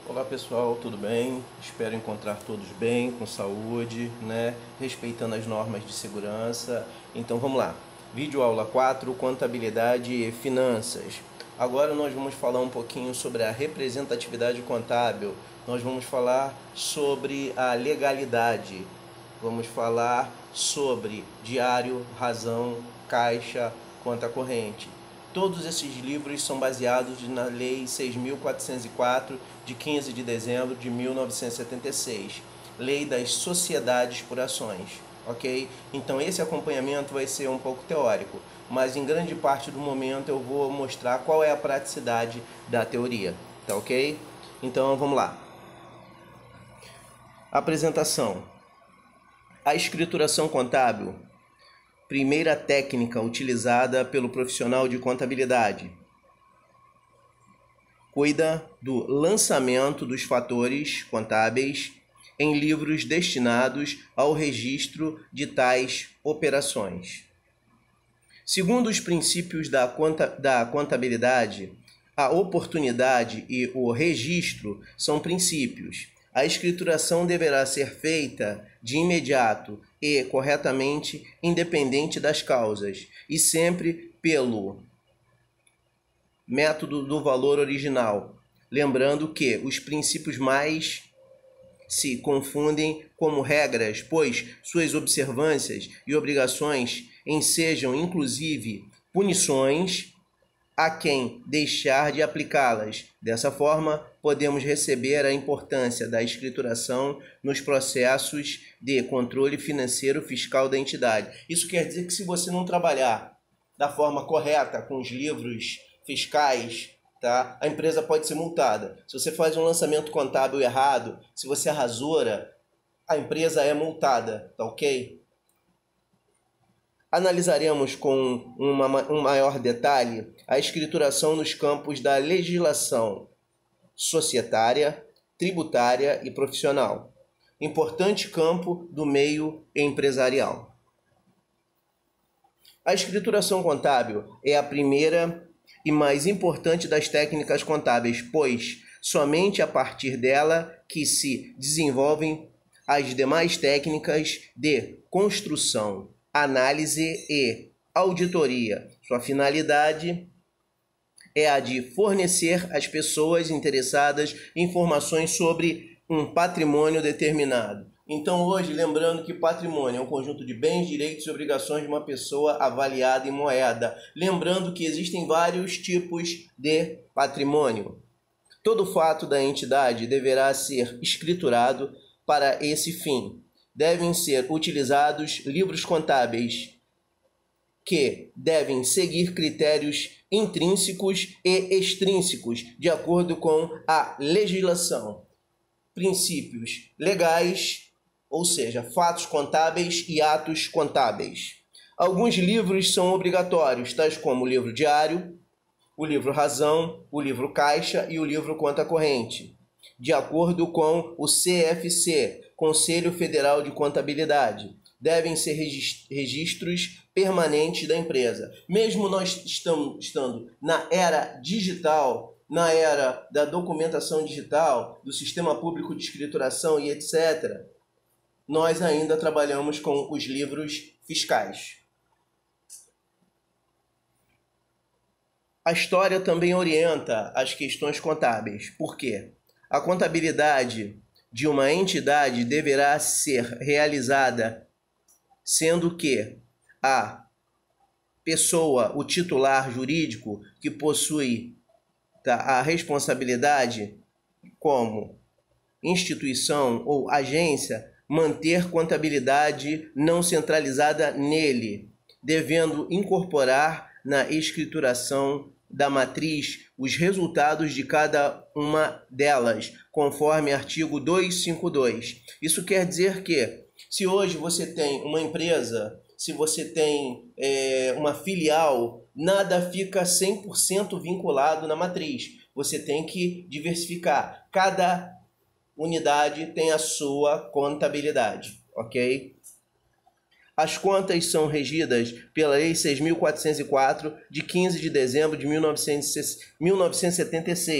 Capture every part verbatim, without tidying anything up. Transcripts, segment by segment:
Olá pessoal, tudo bem? Espero encontrar todos bem, com saúde, né? Respeitando as normas de segurança. Então vamos lá. Vídeo aula quatro, contabilidade e finanças. Agora nós vamos falar um pouquinho sobre a representatividade contábil. Nós vamos falar sobre a legalidade. Vamos falar sobre diário, razão, caixa, conta corrente. Todos esses livros são baseados na Lei seis mil quatrocentos e quatro, de quinze de dezembro de mil novecentos e setenta e seis, Lei das Sociedades por Ações, ok? Então esse acompanhamento vai ser um pouco teórico, mas em grande parte do momento eu vou mostrar qual é a praticidade da teoria, tá ok? Então vamos lá. Apresentação. A escrituração contábil, primeira técnica utilizada pelo profissional de contabilidade, cuida do lançamento dos fatores contábeis em livros destinados ao registro de tais operações. Segundo os princípios da contabilidade, a oportunidade e o registro são princípios. A escrituração deverá ser feita de imediato e corretamente, independente das causas, e sempre pelo método do valor original, lembrando que os princípios mais se confundem como regras, pois suas observâncias e obrigações ensejam inclusive punições a quem deixar de aplicá-las. Dessa forma, podemos receber a importância da escrituração nos processos de controle financeiro fiscal da entidade. Isso quer dizer que se você não trabalhar da forma correta com os livros fiscais, tá, a empresa pode ser multada. Se você faz um lançamento contábil errado, se você arrasura, a empresa é multada, tá ok? Analisaremos com uma, um maior detalhe a escrituração nos campos da legislação societária, tributária e profissional, importante campo do meio empresarial. A escrituração contábil é a primeira e mais importante das técnicas contábeis, pois somente a partir dela que se desenvolvem as demais técnicas de construção, análise e auditoria. Sua finalidade é a de fornecer às pessoas interessadas informações sobre um patrimônio determinado. Então hoje, lembrando que patrimônio é um conjunto de bens, direitos e obrigações de uma pessoa avaliada em moeda. Lembrando que existem vários tipos de patrimônio. Todo fato da entidade deverá ser escriturado para esse fim. Devem ser utilizados livros contábeis que devem seguir critérios intrínsecos e extrínsecos de acordo com a legislação, princípios legais, ou seja, fatos contábeis e atos contábeis. Alguns livros são obrigatórios, tais como o livro diário, o livro razão, o livro caixa e o livro conta corrente, de acordo com o C F C, Conselho Federal de Contabilidade. Devem ser registros permanentes da empresa. Mesmo nós estamos estando na era digital, na era da documentação digital, do sistema público de escrituração e etcétera, nós ainda trabalhamos com os livros fiscais. A história também orienta as questões contábeis. Por quê? A contabilidade de uma entidade deverá ser realizada sendo que a pessoa, o titular jurídico que possui tá, a responsabilidade como instituição ou agência, manter contabilidade não centralizada nele, devendo incorporar na escrituração da matriz os resultados de cada uma delas, conforme artigo duzentos e cinquenta e dois. Isso quer dizer que, se hoje você tem uma empresa, se você tem é, uma filial, nada fica cem por cento vinculado na matriz. Você tem que diversificar. Cada unidade tem a sua contabilidade, ok? As contas são regidas pela Lei seis mil quatrocentos e quatro, de quinze de dezembro de mil novecentos e setenta e seis,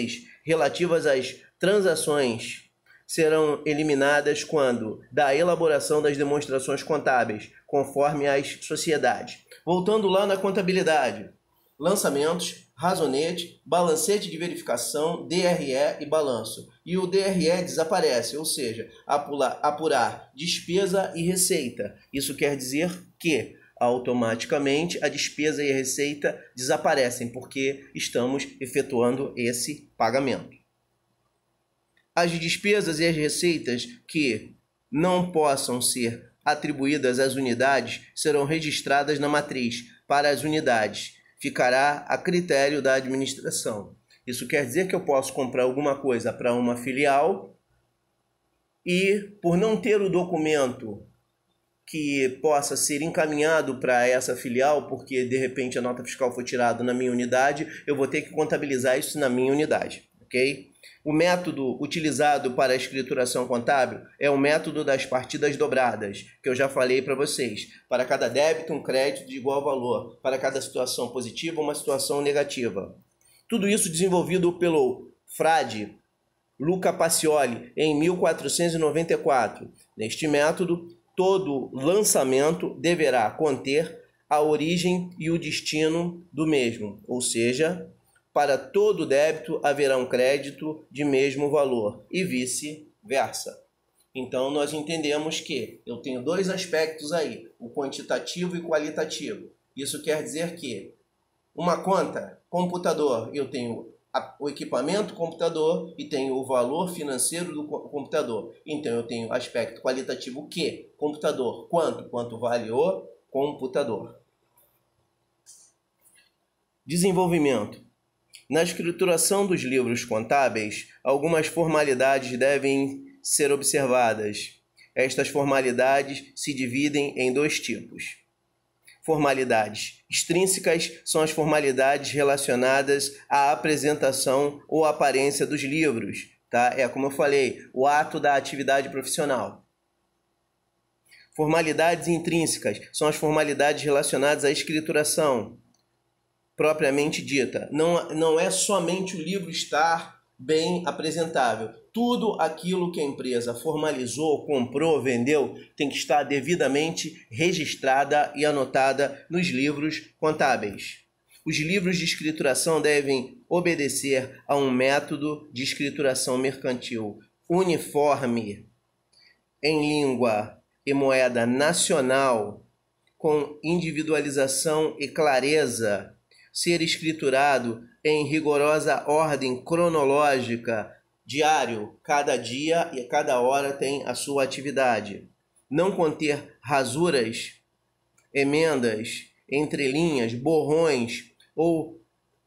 relativas às transações serão eliminadas quando da elaboração das demonstrações contábeis, conforme as sociedades. Voltando lá na contabilidade, lançamentos, razonete, balancete de verificação, D R E e balanço. E o D R E desaparece, ou seja, apurar, apurar despesa e receita. Isso quer dizer que automaticamente a despesa e a receita desaparecem, porque estamos efetuando esse pagamento. As despesas e as receitas que não possam ser atribuídas às unidades serão registradas na matriz para as unidades. Ficará a critério da administração. Isso quer dizer que eu posso comprar alguma coisa para uma filial e, por não ter o documento que possa ser encaminhado para essa filial, porque de repente a nota fiscal foi tirada na minha unidade, eu vou ter que contabilizar isso na minha unidade, ok? O método utilizado para a escrituração contábil é o método das partidas dobradas, que eu já falei para vocês. Para cada débito, um crédito de igual valor. Para cada situação positiva, uma situação negativa. Tudo isso desenvolvido pelo frade Luca Pacioli em mil quatrocentos e noventa e quatro. Neste método, todo lançamento deverá conter a origem e o destino do mesmo, ou seja, para todo débito haverá um crédito de mesmo valor e vice-versa. Então, nós entendemos que eu tenho dois aspectos aí, o quantitativo e o qualitativo. Isso quer dizer que uma conta, computador, eu tenho o equipamento computador e tenho o valor financeiro do computador. Então, eu tenho aspecto qualitativo que? Computador, quanto? Quanto vale o computador. Desenvolvimento. Na escrituração dos livros contábeis, algumas formalidades devem ser observadas. Estas formalidades se dividem em dois tipos. Formalidades extrínsecas são as formalidades relacionadas à apresentação ou aparência dos livros, tá? É como eu falei, o ato da atividade profissional. Formalidades intrínsecas são as formalidades relacionadas à escrituração propriamente dita. Não, não é somente o livro estar bem apresentável. Tudo aquilo que a empresa formalizou, comprou, vendeu, tem que estar devidamente registrada e anotada nos livros contábeis. Os livros de escrituração devem obedecer a um método de escrituração mercantil uniforme, em língua e moeda nacional, com individualização e clareza, ser escriturado em rigorosa ordem cronológica, diário, cada dia e cada hora tem a sua atividade. Não conter rasuras, emendas, entrelinhas, borrões ou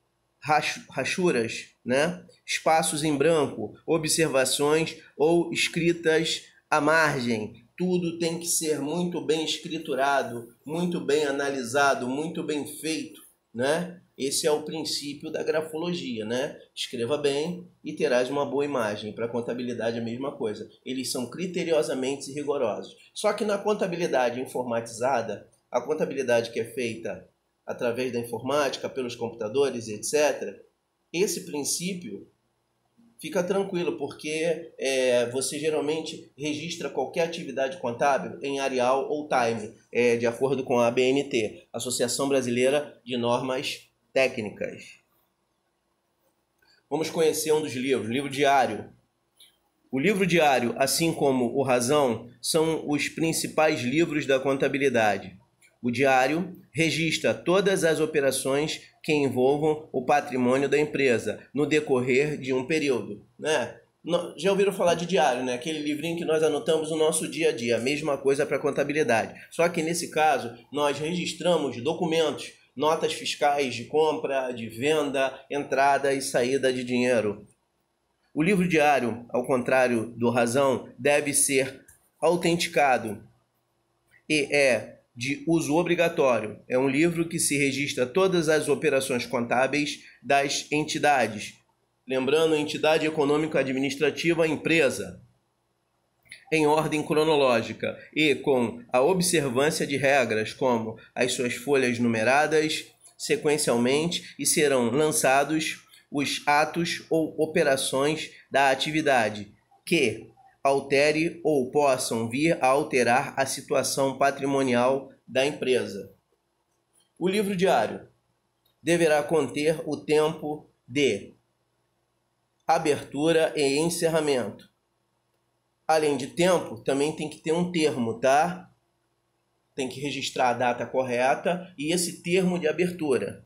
rachuras, né? Espaços em branco, observações ou escritas à margem. Tudo tem que ser muito bem escriturado, muito bem analisado, muito bem feito, né? Esse é o princípio da grafologia, né? Escreva bem e terás uma boa imagem. Para a contabilidade é a mesma coisa. Eles são criteriosamente rigorosos. Só que na contabilidade informatizada, a contabilidade que é feita através da informática, pelos computadores, etcétera, esse princípio fica tranquilo, porque é, você geralmente registra qualquer atividade contábil em Arial ou Time, é, de acordo com a A B N T, Associação Brasileira de Normas Técnicas. Vamos conhecer um dos livros, livro diário. O livro diário, assim como o Razão, são os principais livros da contabilidade. O diário registra todas as operações que envolvam o patrimônio da empresa no decorrer de um período, né? Já ouviram falar de diário, né? Aquele livrinho que nós anotamos no nosso dia a dia, a mesma coisa para a contabilidade. Só que nesse caso, nós registramos documentos, notas fiscais de compra, de venda, entrada e saída de dinheiro. O livro diário, ao contrário do Razão, deve ser autenticado e é de uso obrigatório. É um livro que se registra todas as operações contábeis das entidades. Lembrando, entidade econômica administrativa, empresa, em ordem cronológica e com a observância de regras como as suas folhas numeradas sequencialmente e serão lançados os atos ou operações da atividade que altere ou possam vir a alterar a situação patrimonial da empresa. O livro diário deverá conter o tempo de abertura e encerramento. Além de tempo, também tem que ter um termo, tá? Tem que registrar a data correta e esse termo de abertura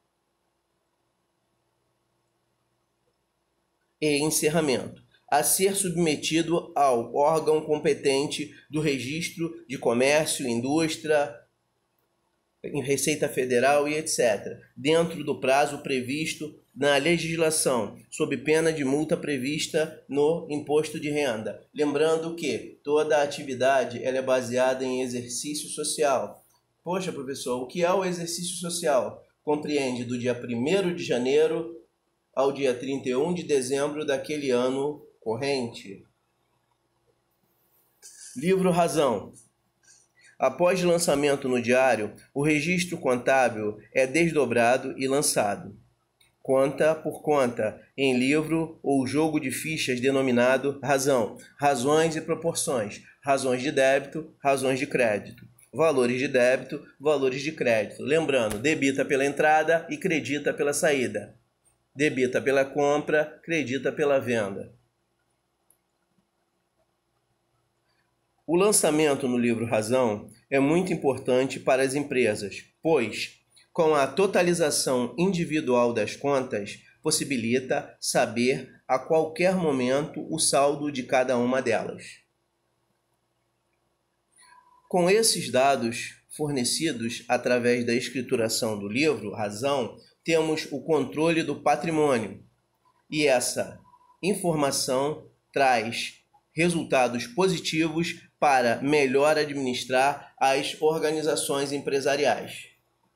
e encerramento, a ser submetido ao órgão competente do Registro de Comércio, Indústria, Receita Federal e etcétera, dentro do prazo previsto na legislação, sob pena de multa prevista no imposto de renda. Lembrando que toda atividade ela é baseada em exercício social. Poxa, professor, o que é o exercício social? Compreende do dia primeiro de janeiro ao dia trinta e um de dezembro daquele ano corrente. Livro Razão. Após lançamento no diário, o registro contábil é desdobrado e lançado, conta por conta, em livro ou jogo de fichas denominado razão, razões e proporções, razões de débito, razões de crédito, valores de débito, valores de crédito. Lembrando, debita pela entrada e credita pela saída. Debita pela compra, credita pela venda. O lançamento no livro Razão é muito importante para as empresas, pois, com a totalização individual das contas, possibilita saber a qualquer momento o saldo de cada uma delas. Com esses dados fornecidos através da escrituração do livro Razão, temos o controle do patrimônio, e essa informação traz resultados positivos para melhor administrar as organizações empresariais.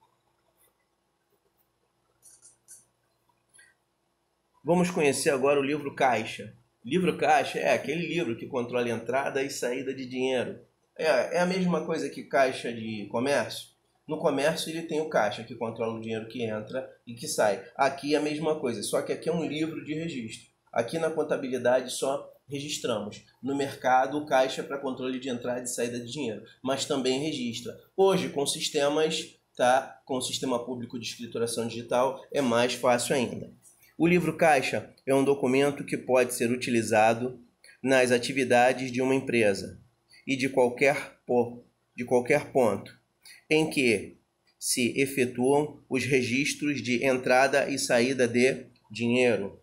Vamos conhecer agora o livro Caixa. Livro Caixa é aquele livro que controla a entrada e saída de dinheiro. É, é a mesma coisa que caixa de comércio. No comércio ele tem o caixa, que controla o dinheiro que entra e que sai. Aqui é a mesma coisa, só que aqui é um livro de registro. Aqui na contabilidade só registramos. No mercado, o caixa é para controle de entrada e saída de dinheiro, mas também registra. Hoje, com sistemas, tá? Com o sistema público de escrituração digital, é mais fácil ainda. O livro Caixa é um documento que pode ser utilizado nas atividades de uma empresa e de qualquer, de qualquer ponto em que se efetuam os registros de entrada e saída de dinheiro.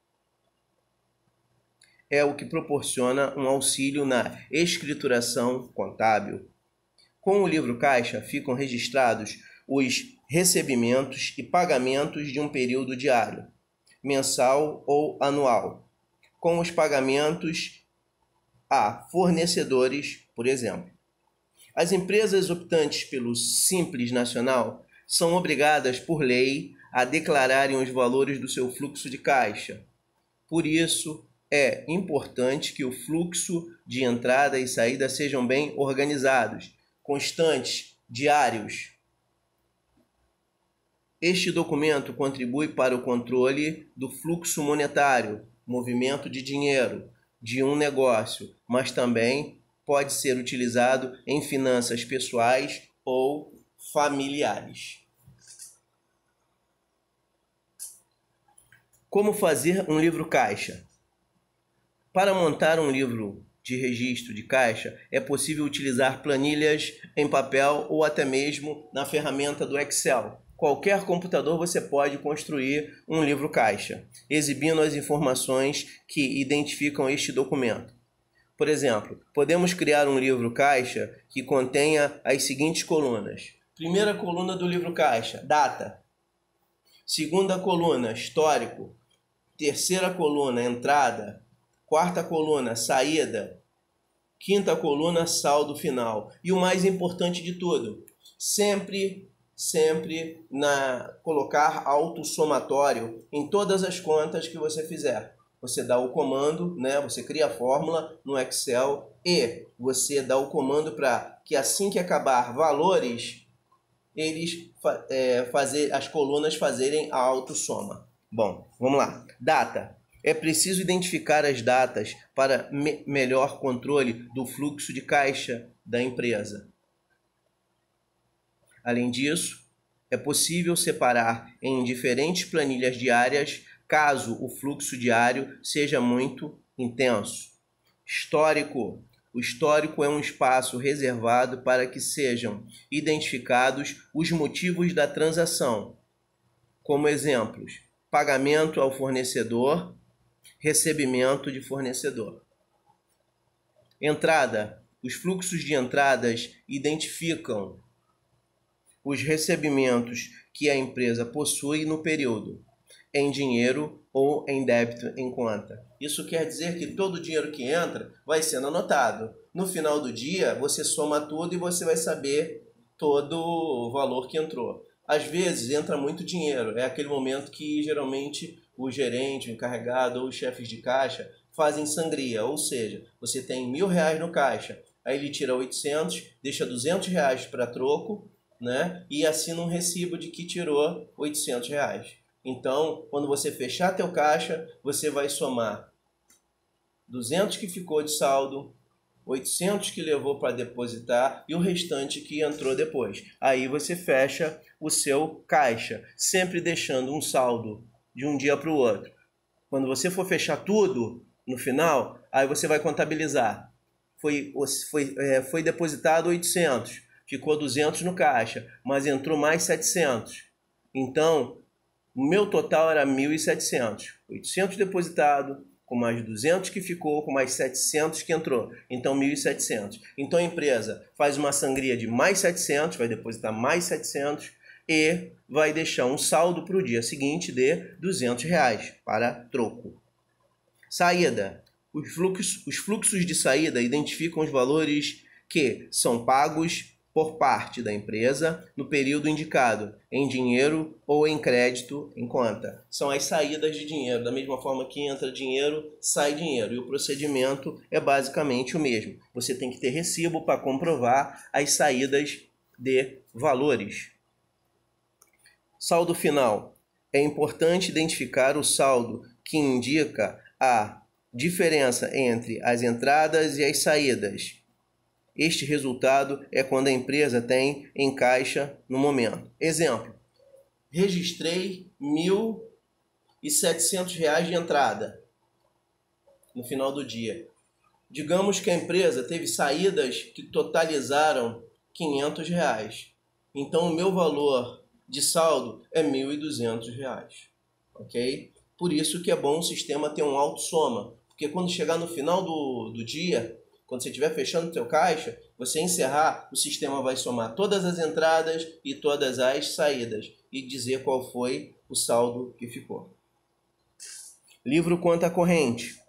É o que proporciona um auxílio na escrituração contábil. Com o livro Caixa ficam registrados os recebimentos e pagamentos de um período diário, mensal ou anual, com os pagamentos a fornecedores, por exemplo. As empresas optantes pelo Simples Nacional são obrigadas por lei a declararem os valores do seu fluxo de caixa. Por isso, é importante que o fluxo de entrada e saída sejam bem organizados, constantes, diários. Este documento contribui para o controle do fluxo monetário, movimento de dinheiro, de um negócio, mas também pode ser utilizado em finanças pessoais ou familiares. Como fazer um livro caixa? Para montar um livro de registro de caixa, é possível utilizar planilhas em papel ou até mesmo na ferramenta do Excel. Qualquer computador você pode construir um livro caixa, exibindo as informações que identificam este documento. Por exemplo, podemos criar um livro caixa que contenha as seguintes colunas. Primeira coluna do livro caixa, data. Segunda coluna, histórico. Terceira coluna, entrada. Quarta coluna, saída. Quinta coluna, saldo final. E o mais importante de tudo, sempre, sempre na, colocar autossomatório em todas as contas que você fizer. Você dá o comando, né? Você cria a fórmula no Excel e você dá o comando para que assim que acabar valores, eles é, fazer, as colunas fazerem a autossoma. Bom, vamos lá. Data. É preciso identificar as datas para me- melhor controle do fluxo de caixa da empresa. Além disso, é possível separar em diferentes planilhas diárias caso o fluxo diário seja muito intenso. Histórico. O histórico é um espaço reservado para que sejam identificados os motivos da transação, como exemplos: pagamento ao fornecedor, recebimento de fornecedor. Entrada. Os fluxos de entradas identificam os recebimentos que a empresa possui no período, em dinheiro ou em débito em conta. Isso quer dizer que todo o dinheiro que entra vai sendo anotado. No final do dia, você soma tudo e você vai saber todo o valor que entrou. Às vezes entra muito dinheiro, é aquele momento que geralmente o gerente, o encarregado ou os chefes de caixa fazem sangria, ou seja, você tem mil reais no caixa, aí ele tira oitocentos, deixa duzentos reais para troco, né? E assina um recibo de que tirou oitocentos reais. Então, quando você fechar teu caixa, você vai somar duzentos que ficou de saldo, oitocentos que levou para depositar e o restante que entrou depois. Aí você fecha o seu caixa, sempre deixando um saldo de um dia para o outro. Quando você for fechar tudo, no final, aí você vai contabilizar. Foi, foi, é, foi depositado oitocentos, ficou duzentos no caixa, mas entrou mais setecentos. Então, o meu total era mil e setecentos. oitocentos depositado, com mais duzentos que ficou, com mais setecentos que entrou. Então, mil e setecentos. Então, a empresa faz uma sangria de mais setecentos, vai depositar mais setecentos e vai deixar um saldo para o dia seguinte de duzentos reais para troco. Saída. Os fluxos, os fluxos de saída identificam os valores que são pagos por parte da empresa no período indicado, em dinheiro ou em crédito em conta. São as saídas de dinheiro. Da mesma forma que entra dinheiro, sai dinheiro. E o procedimento é basicamente o mesmo. Você tem que ter recibo para comprovar as saídas de valores. Saldo final. É importante identificar o saldo que indica a diferença entre as entradas e as saídas. Este resultado é quando a empresa tem em caixa no momento. Exemplo: registrei mil e setecentos reais de entrada no final do dia. Digamos que a empresa teve saídas que totalizaram quinhentos reais. Então o meu valor de saldo é mil e duzentos reais. Ok? Por isso que é bom o sistema ter um auto-soma. Porque quando chegar no final do, do dia, quando você estiver fechando o teu caixa, você encerrar, o sistema vai somar todas as entradas e todas as saídas e dizer qual foi o saldo que ficou. Livro Conta Corrente.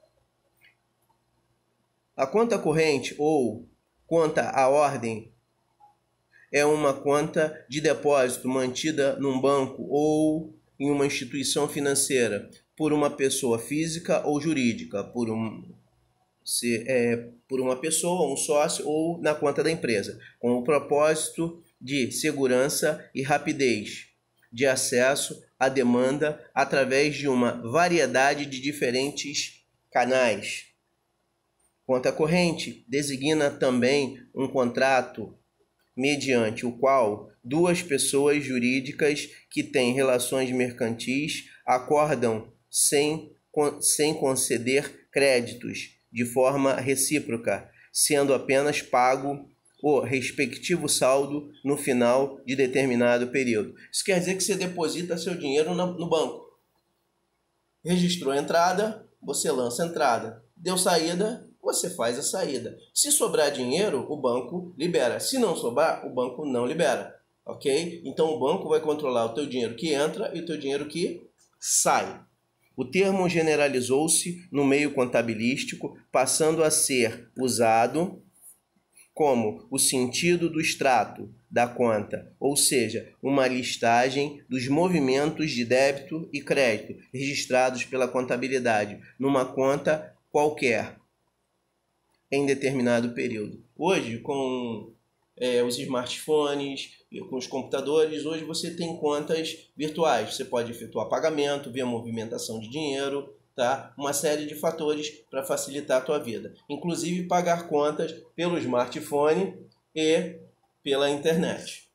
A conta corrente ou conta à ordem é uma conta de depósito mantida num banco ou em uma instituição financeira por uma pessoa física ou jurídica, por um Se, é, por uma pessoa, um sócio ou na conta da empresa, com o propósito de segurança e rapidez de acesso à demanda através de uma variedade de diferentes canais. Conta corrente designa também um contrato mediante o qual duas pessoas jurídicas que têm relações mercantis acordam sem, sem conceder créditos de forma recíproca, sendo apenas pago o respectivo saldo no final de determinado período. Isso quer dizer que você deposita seu dinheiro no banco. Registrou a entrada, você lança a entrada. Deu saída, você faz a saída. Se sobrar dinheiro, o banco libera. Se não sobrar, o banco não libera. Ok? Então o banco vai controlar o teu dinheiro que entra e o teu dinheiro que sai. O termo generalizou-se no meio contabilístico, passando a ser usado como o sentido do extrato da conta, ou seja, uma listagem dos movimentos de débito e crédito registrados pela contabilidade numa conta qualquer em determinado período. Hoje, com é, os smartphones, com os computadores, hoje você tem contas virtuais. Você pode efetuar pagamento, ver a movimentação de dinheiro, tá? Uma série de fatores para facilitar a tua vida. Inclusive pagar contas pelo smartphone e pela internet.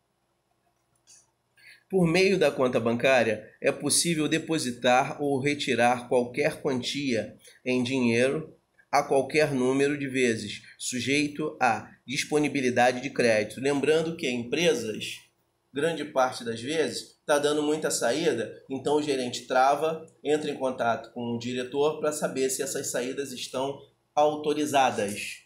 Por meio da conta bancária, é possível depositar ou retirar qualquer quantia em dinheiro a qualquer número de vezes, sujeito à disponibilidade de crédito. Lembrando que empresas, grande parte das vezes, está dando muita saída, então o gerente trava, entra em contato com o diretor para saber se essas saídas estão autorizadas.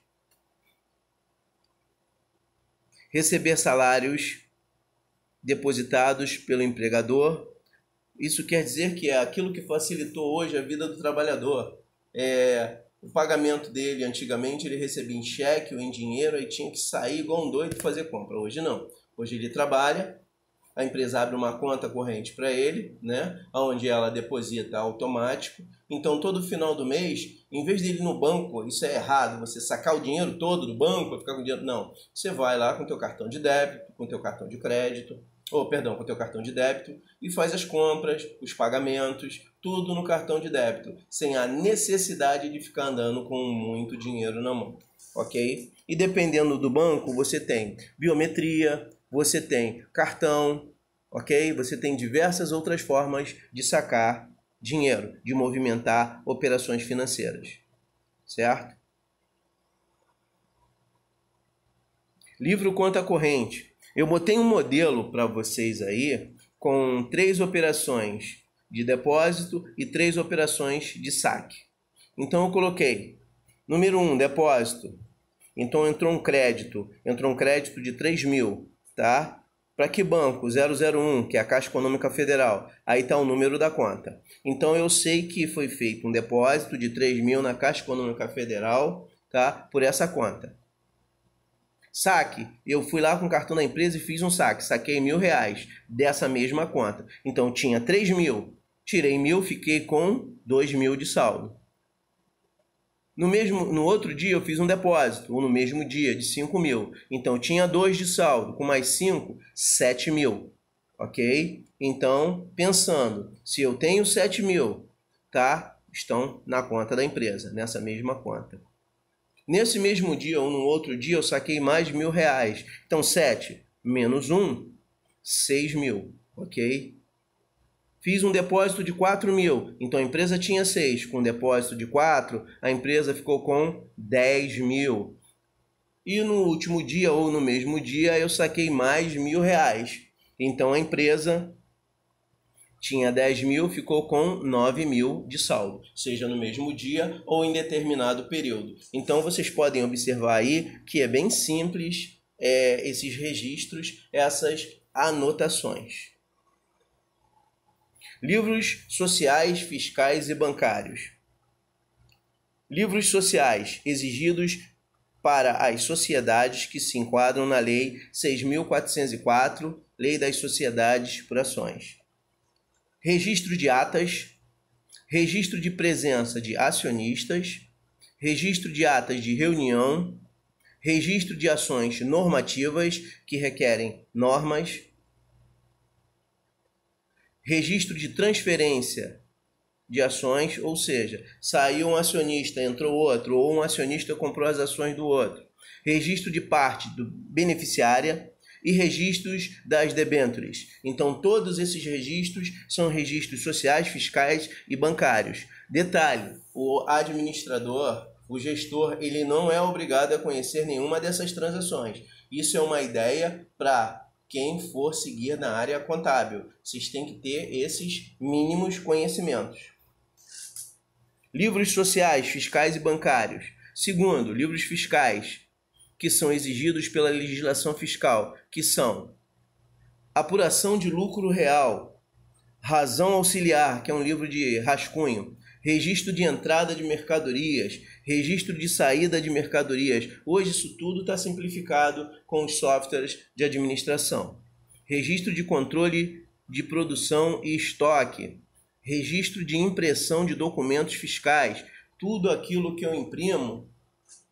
Receber salários depositados pelo empregador. Isso quer dizer que é aquilo que facilitou hoje a vida do trabalhador. É, o pagamento dele, antigamente, ele recebia em cheque ou em dinheiro e tinha que sair igual um doido fazer compra. Hoje não. Hoje ele trabalha, a empresa abre uma conta corrente para ele, né, onde ela deposita automático. Então, todo final do mês, em vez de ir no banco, isso é errado, você sacar o dinheiro todo do banco, ficar com o dinheiro... Não, você vai lá com o teu cartão de débito, com o teu cartão de crédito, ou, perdão, com o teu cartão de débito, e faz as compras, os pagamentos, tudo no cartão de débito, sem a necessidade de ficar andando com muito dinheiro na mão, ok? E dependendo do banco, você tem biometria, você tem cartão, ok? Você tem diversas outras formas de sacar dinheiro, de movimentar operações financeiras, certo? Livro conta corrente. Eu botei um modelo para vocês aí com três operações de depósito e três operações de saque. Então eu coloquei, número um, depósito. Então entrou um crédito, entrou um crédito de três mil, tá? Para que banco? zero zero um, que é a Caixa Econômica Federal. Aí está o número da conta. Então eu sei que foi feito um depósito de três mil na Caixa Econômica Federal, tá? Por essa conta. Saque, eu fui lá com o cartão da empresa e fiz um saque, saquei mil reais dessa mesma conta. Então tinha três mil, tirei mil, fiquei com dois mil de saldo. No, mesmo, no outro dia eu fiz um depósito, ou no mesmo dia, de cinco mil. Então tinha dois de saldo, com mais cinco, sete mil. Ok? Então, pensando, se eu tenho sete mil, tá? Estão na conta da empresa, nessa mesma conta. Nesse mesmo dia ou no outro dia eu saquei mais mil reais. Então sete menos um, seis mil, ok? Fiz um depósito de quatro mil, então a empresa tinha seis. Com um depósito de quatro, a empresa ficou com dez mil. E no último dia ou no mesmo dia eu saquei mais mil reais. Então a empresa tinha dez mil, ficou com nove mil de saldo, seja no mesmo dia ou em determinado período. Então vocês podem observar aí que é bem simples é, esses registros, essas anotações. Livros sociais, fiscais e bancários. Livros sociais exigidos para as sociedades que se enquadram na Lei seis mil quatrocentos e quatro, Lei das Sociedades por Ações. Registro de atas, registro de presença de acionistas, registro de atas de reunião, registro de ações normativas que requerem normas, registro de transferência de ações, ou seja, saiu um acionista, entrou outro, ou um acionista comprou as ações do outro, registro de parte do beneficiária, e registros das debêntures. Então, todos esses registros são registros sociais, fiscais e bancários. Detalhe, o administrador, o gestor, ele não é obrigado a conhecer nenhuma dessas transações. Isso é uma ideia para quem for seguir na área contábil. Vocês têm que ter esses mínimos conhecimentos. Livros sociais, fiscais e bancários. Segundo, livros fiscais, que são exigidos pela legislação fiscal, que são apuração de lucro real, razão auxiliar, que é um livro de rascunho, registro de entrada de mercadorias, registro de saída de mercadorias. Hoje isso tudo está simplificado com os softwares de administração. Registro de controle de produção e estoque, registro de impressão de documentos fiscais, tudo aquilo que eu imprimo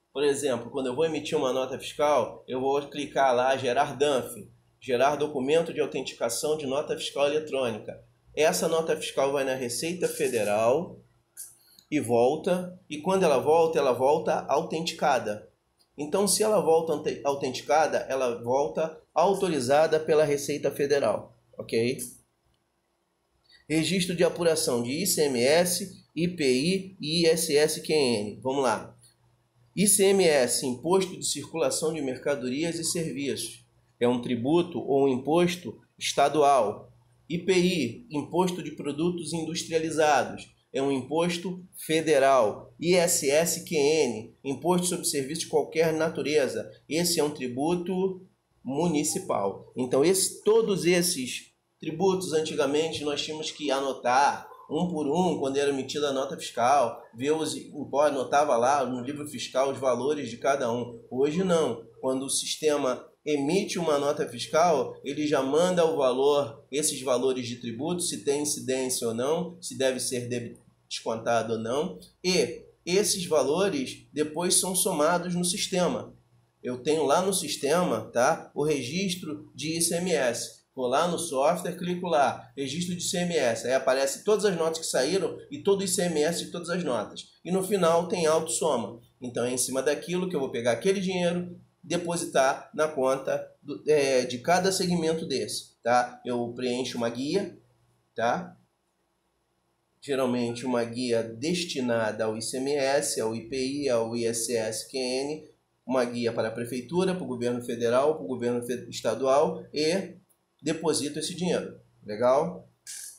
Por exemplo, quando eu vou emitir uma nota fiscal, eu vou clicar lá, gerar D A N F, gerar documento de autenticação de nota fiscal eletrônica. Essa nota fiscal vai na Receita Federal e volta, e quando ela volta, ela volta autenticada. Então, se ela volta autenticada, ela volta autorizada pela Receita Federal, ok? Registro de apuração de I C M S, I P I e I S S Q N. Vamos lá. I C M S, Imposto de Circulação de Mercadorias e Serviços. É um tributo ou um imposto estadual. I P I, Imposto de Produtos Industrializados. É um imposto federal. I S S Q N, Imposto sobre Serviços de Qualquer Natureza. Esse é um tributo municipal. Então, esse, todos esses tributos, antigamente, nós tínhamos que anotar um por um quando era emitida a nota fiscal, ver os impostos, anotava lá no livro fiscal os valores de cada um. Hoje não. Quando o sistema emite uma nota fiscal, ele já manda o valor, esses valores de tributo, se tem incidência ou não, se deve ser descontado ou não, e esses valores depois são somados no sistema. Eu tenho lá no sistema, tá, o registro de I C M S. Vou lá no software, clico lá, registro de I C M S, aí aparece todas as notas que saíram e todo o I C M S de todas as notas. E no final tem autossoma. Então é em cima daquilo que eu vou pegar aquele dinheiro, depositar na conta do, é, de cada segmento desse, tá? Eu preencho uma guia, tá? Geralmente uma guia destinada ao I C M S, ao I P I, ao I S S Q N, uma guia para a prefeitura, para o governo federal, para o governo estadual e deposito esse dinheiro. Legal?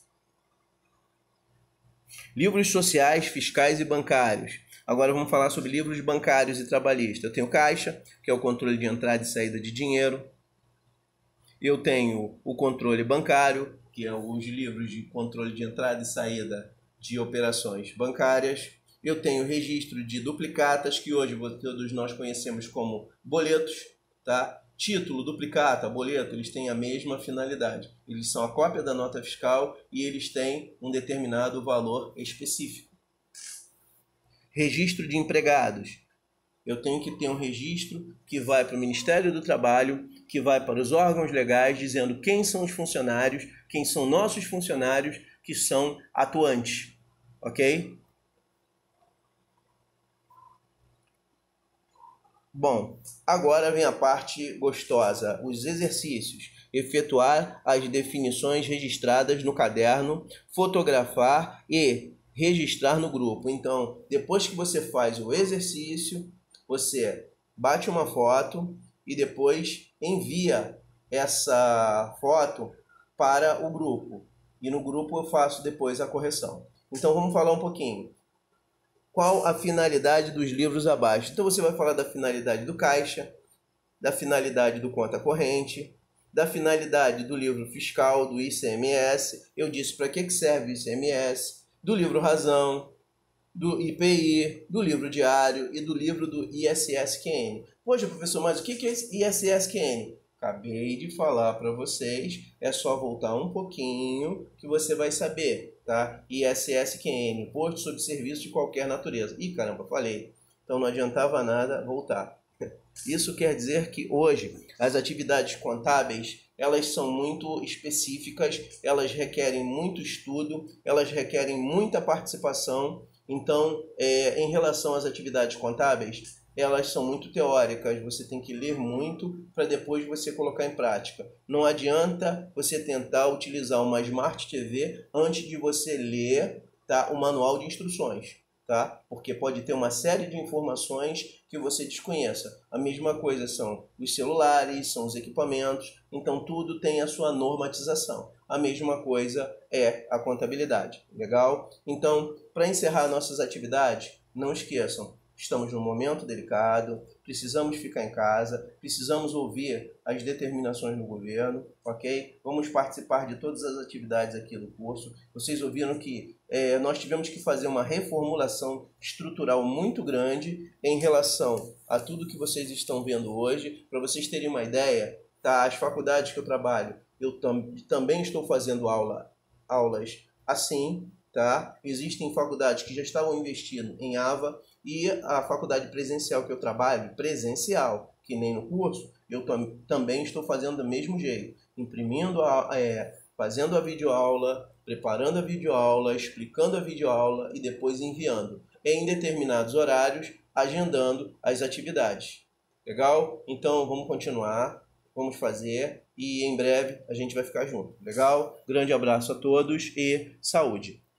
Livros sociais, fiscais e bancários. Agora vamos falar sobre livros bancários e trabalhistas. Eu tenho Caixa, que é o controle de entrada e saída de dinheiro. Eu tenho o controle bancário, que é os livros de controle de entrada e saída de operações bancárias. Eu tenho registro de duplicatas, que hoje todos nós conhecemos como boletos, tá? Título, duplicata, boleto, eles têm a mesma finalidade. Eles são a cópia da nota fiscal e eles têm um determinado valor específico. Registro de empregados. Eu tenho que ter um registro que vai para o Ministério do Trabalho, que vai para os órgãos legais, dizendo quem são os funcionários, quem são nossos funcionários que são atuantes. Ok? Bom, agora vem a parte gostosa, os exercícios. Efetuar as definições registradas no caderno, fotografar e registrar no grupo. Então, depois que você faz o exercício, você bate uma foto e depois envia essa foto para o grupo. E no grupo eu faço depois a correção. Então, vamos falar um pouquinho. Qual a finalidade dos livros abaixo? Então você vai falar da finalidade do Caixa, da finalidade do conta corrente, da finalidade do livro fiscal, do I C M S, eu disse para que serve o I C M S, do livro razão, do I P I, do livro diário e do livro do I S S Q N. Poxa, professor, mas o que é I S S Q N? Acabei de falar para vocês, é só voltar um pouquinho que você vai saber, tá? I S S Q N, Imposto sobre Serviços de Qualquer Natureza. Ih, caramba, falei. Então não adiantava nada voltar. Isso quer dizer que hoje as atividades contábeis, elas são muito específicas, elas requerem muito estudo, elas requerem muita participação. Então, é, em relação às atividades contábeis, elas são muito teóricas, você tem que ler muito para depois você colocar em prática. Não adianta você tentar utilizar uma Smart T V antes de você ler, tá, o manual de instruções, tá? Porque pode ter uma série de informações que você desconheça. A mesma coisa são os celulares, são os equipamentos, então tudo tem a sua normatização. A mesma coisa é a contabilidade, legal? Então, para encerrar nossas atividades, não esqueçam, estamos num momento delicado, precisamos ficar em casa, precisamos ouvir as determinações do governo, ok? Vamos participar de todas as atividades aqui do curso. Vocês ouviram que é, nós tivemos que fazer uma reformulação estrutural muito grande em relação a tudo que vocês estão vendo hoje. Para vocês terem uma ideia, tá? As faculdades que eu trabalho, eu tam também estou fazendo aula, aulas assim, tá? Existem faculdades que já estavam investindo em AVA, E a faculdade presencial que eu trabalho, presencial, que nem no curso, eu tam também estou fazendo do mesmo jeito, imprimindo, a, é, fazendo a videoaula, preparando a videoaula, explicando a videoaula e depois enviando. Em determinados horários, agendando as atividades. Legal? Então vamos continuar, vamos fazer e em breve a gente vai ficar junto. Legal? Grande abraço a todos e saúde!